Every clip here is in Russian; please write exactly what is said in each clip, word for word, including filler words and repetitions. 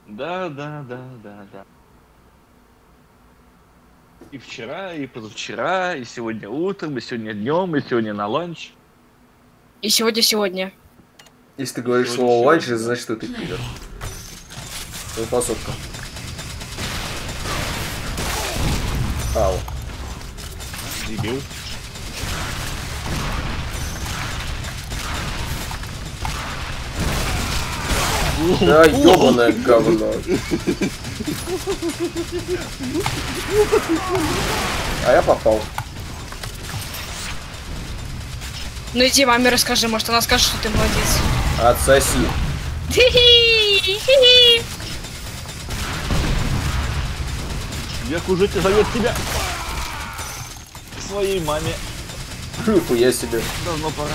Да, да, да, да, да. И вчера, и позавчера, и сегодня утром, и сегодня днем, и сегодня на ланч. И сегодня-сегодня. Если ты И говоришь сегодня, слово ланч, сегодня, да. значит, что ты пидор. Ну, посотка. Ау. Дебил. Да, ёбаное говно. А я попал. Ну иди маме расскажи, может она скажет, что ты молодец. Отсоси. Век уже тебе зовет тебя к своей маме. Нихуя себе. Давно пора.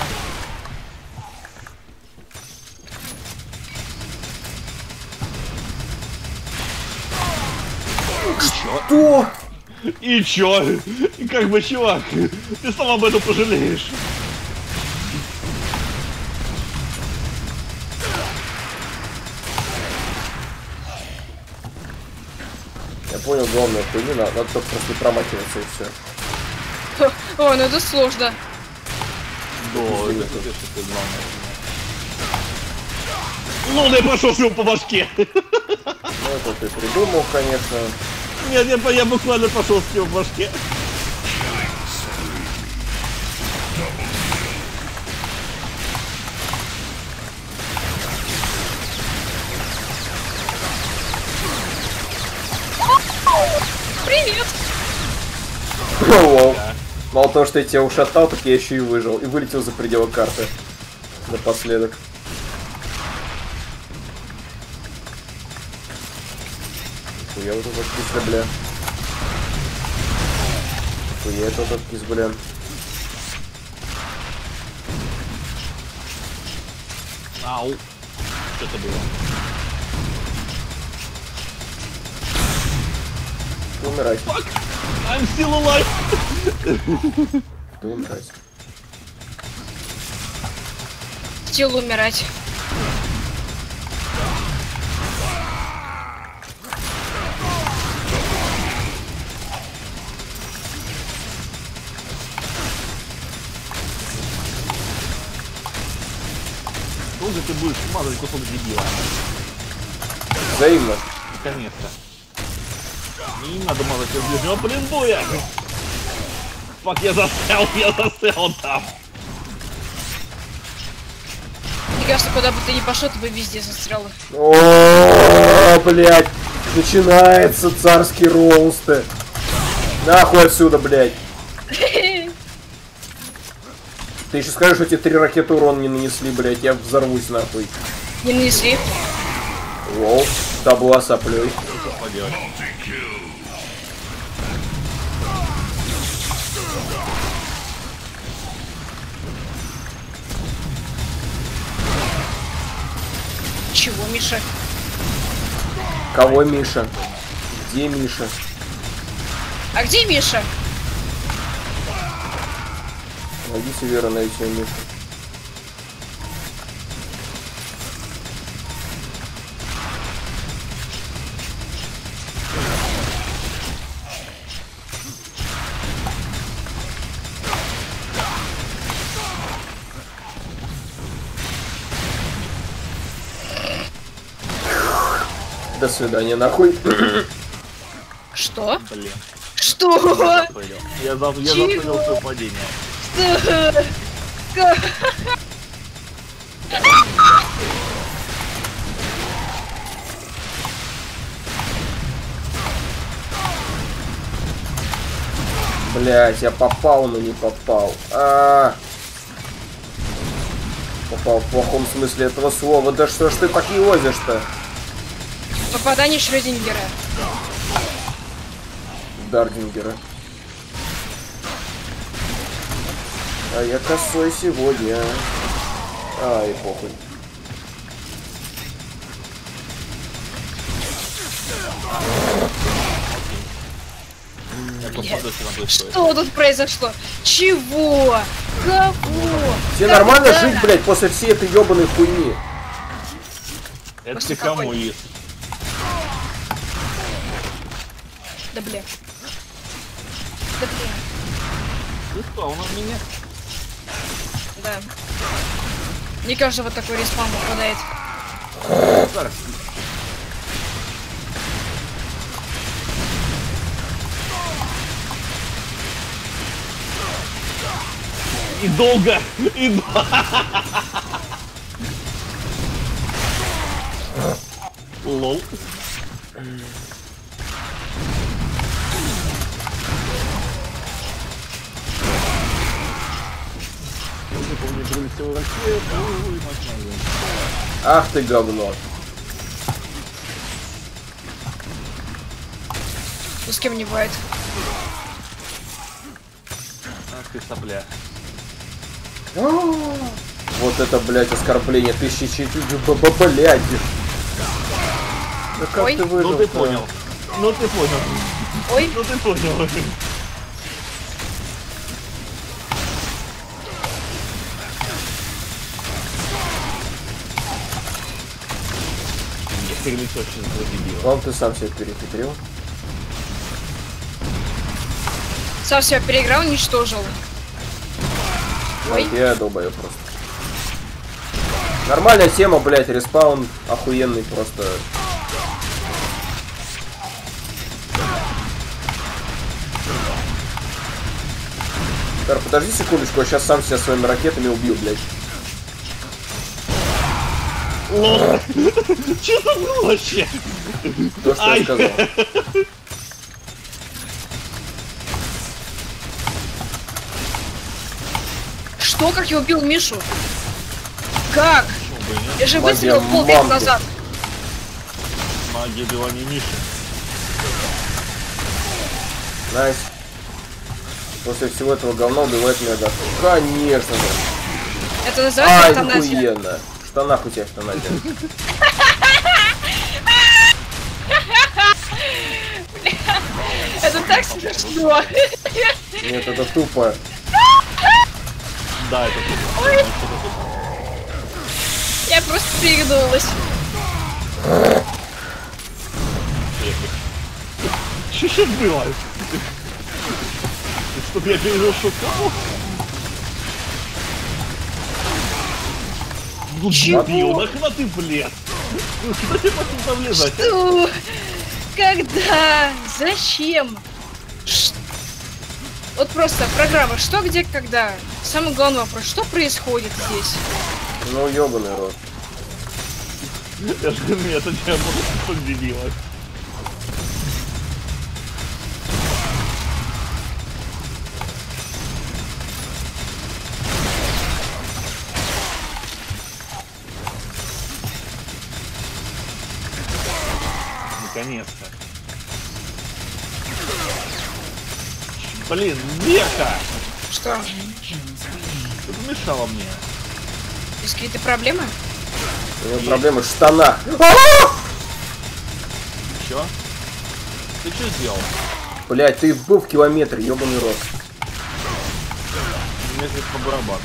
Что? И чё? И как бы, чувак, ты сам об этом пожалеешь. Я понял, главное, хуйню, надо, надо только просто не промахиваться и все. О, ну это сложно. Да, это что главное. Ну, да я пошел с его по башке. Ну, это ты придумал, конечно. Нет, я, я буквально пошел с него по башке. Привет! Лол. Мало того, что я тебя ушатал, так я еще и выжил. И вылетел за пределы карты. Напоследок. Хуя вот этот кис, бля. Хуя это этот кис, бля. Ау. Что это было? Ты умирай. Fuck! I'm still alive! Ты умирай. Хотел умирать. Долго ты будешь мазать кусок дебила? Взаимно. Наконец-то. Не надо мазать из ближнего полинбоя! Фак, я застрял, я застрял там! Мне кажется, куда бы ты ни пошел, ты бы везде застрял. О, блядь. Начинается царский роусты. Нахуй отсюда, блядь. Ты еще скажешь, что тебе три ракеты урона не нанесли, блядь, я взорвусь нахуй. Не нанесли. Лол, та была соплей. Чего, Миша? Кого Миша? Где Миша? А где Миша? Найди Севера, найди себе Мишу. До свидания, нахуй. Что? Блин. Что? Я запылил. Я, за... я запылил свое падение. Что? Как? Блять, я попал, но не попал. А -а -а. Попал в плохом смысле этого слова. Да что ж ты так не возишь-то? Попадание Шрёдингера. Дардингера. А я косой сегодня. Ай, похуй. Что тут произошло? Чего? Кого? Тебе нормально жить, блядь, после всей этой ебаной хуйни? Это ты кому из? Да бля. Да бля. Ты что, он у меня? Да. Мне кажется, вот такой респаун попадает. Зараз. И долго, и долго. Лол. Ах ты говно. Ну с кем не бывает. Ах ты сопля. Вот это, блядь, оскорбление. Тысячи четыре, блядь. Да как Ой. ты выжил? Ну ты понял. Ну ты понял. Ой. Ну ты понял. Перелетел сейчас задебил. Вам ты сам себя перехитрил. Сам себя переиграл, уничтожил. Ой. Я долбаю просто. Нормальная тема, блядь, респаун охуенный просто. Тар, подожди секундочку, я сейчас сам себя своими ракетами убью, блядь. Лол. Че это было вообще? То, что Ай. я сказал. Что, как я убил Мишу? Как? Я же Магия выстрелил полвека мамки. назад. Магия убивания Миши. Найс. После всего этого говна убивает меня да. Конечно же. Это называется Ай, эвтаназия. охуенно. В штанах у тебя эвтаназия. Это так смешно. Нет, это тупо. Да, это тупо. Ой. Я просто перегнулась. Что сейчас было? Чтоб я пережил шутку? Ну дебил, нахрена ты влез? Ну куда тебе потом там влезать? а? Что? Когда? Зачем? Ш- Вот просто программа. Что, где, когда? Самый главный вопрос. Что происходит здесь? Ну, ёбаный рот. Я же говорю, это тебя просто дебила. Наконец-то. Блин, Века! Что? Ты помешала мне. Есть какие-то проблемы? У него проблемы в штанах. Чё? Ты что сделал? Блять, ты был в километре, ёбаный рот. Мне здесь по барабану.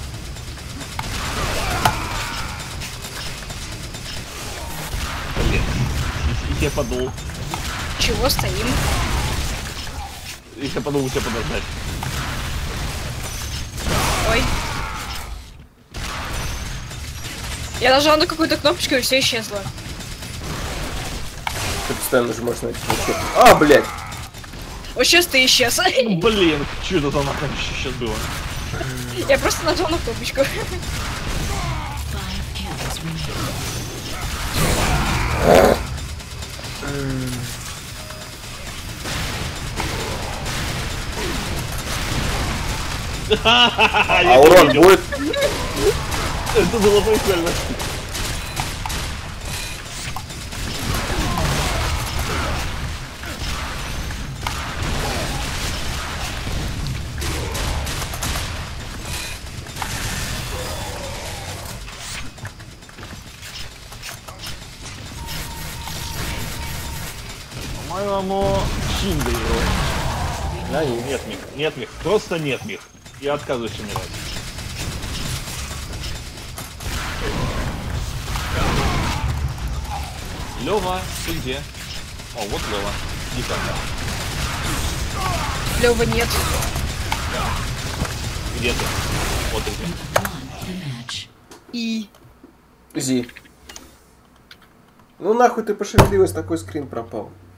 Блин. И я подул. Чего стоим? И я подул у тебя подождать. Ой. Я нажала на какую-то кнопочку и все исчезло. Ты постоянно нажимаешь на эти кнопки. А, блять. Вот сейчас ты исчез. Блин, что это за нахуй сейчас было? Я просто нажала на кнопочку. А урон будет? Это было прикольно. По-моему, оно Шинда его. Да, нет. Нет, Мих, нет, Мих, просто нет, Мих. Я отказываюсь умирать. Лёва, ты где? О, вот Лёва. Иди ко мне. Лёва нет. Где ты? Вот ты. И... Зи. Ну нахуй ты пошевелилась, такой скрин пропал.